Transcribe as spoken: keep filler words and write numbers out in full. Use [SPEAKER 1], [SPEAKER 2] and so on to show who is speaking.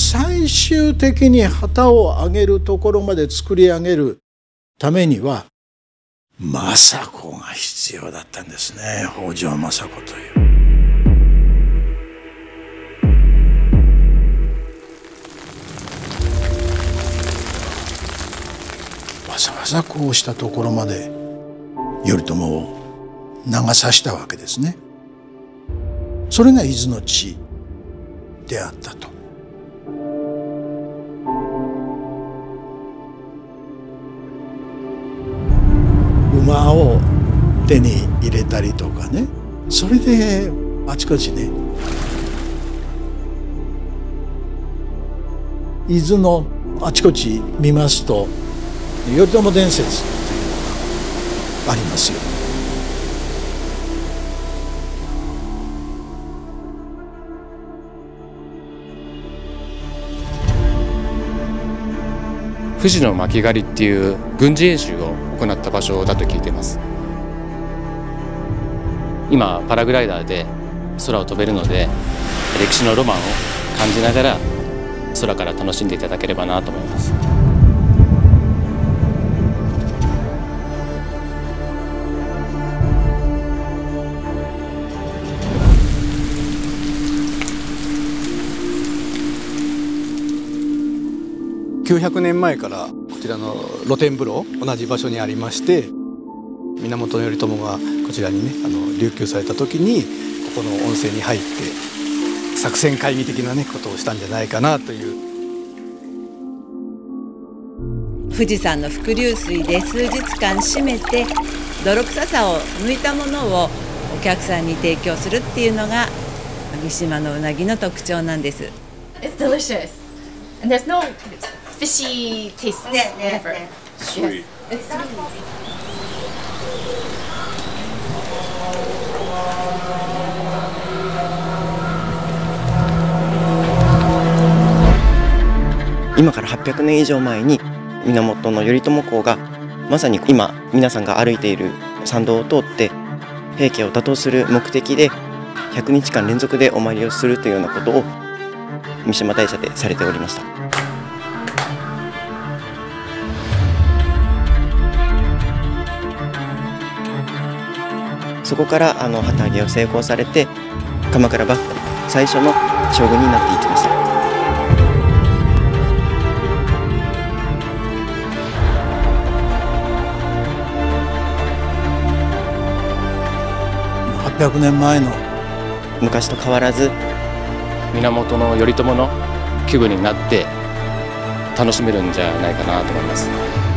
[SPEAKER 1] 最終的に旗を上げるところまで作り上げるためには政子が必要だったんですね。北条政子という。わざわざこうしたところまで頼朝を流さしたわけですね。それが伊豆の地であったと。馬を手に入れたりとかね、それであちこちね、伊豆のあちこち見ますと頼朝伝説っていうのがありますよ。
[SPEAKER 2] 富士の巻狩りっていう軍事演習を行った場所だと聞いています。今パラグライダーで空を飛べるので、歴史のロマンを感じながら空から楽しんでいただければなと思います。
[SPEAKER 3] きゅうひゃくねんまえからこちらの露天風呂同じ場所にありまして、源頼朝がこちらにねあの琉球された時にここの温泉に入って作戦会議的なねことをしたんじゃないかなという。
[SPEAKER 4] 富士山の伏流水で数日間締めて泥臭さを抜いたものをお客さんに提供するっていうのが三島のうなぎの特徴なんです。
[SPEAKER 5] It's delicious. And there's no fishy taste. Whatever.
[SPEAKER 6] Sweet.
[SPEAKER 5] It's sweet.
[SPEAKER 7] 今からはっぴゃくねん以上前に源頼朝公がまさに今皆さんが歩いている参道を通って平家を打倒する目的でひゃくにちかん連続でお参りをするというようなことを三島大社でされておりました。そこからあの旗揚げを成功されて鎌倉幕府最初の将軍になっていきました。
[SPEAKER 1] はっぴゃくねんまえの
[SPEAKER 7] 昔と変わらず
[SPEAKER 2] 源頼朝の気分になって楽しめるんじゃないかなと思います。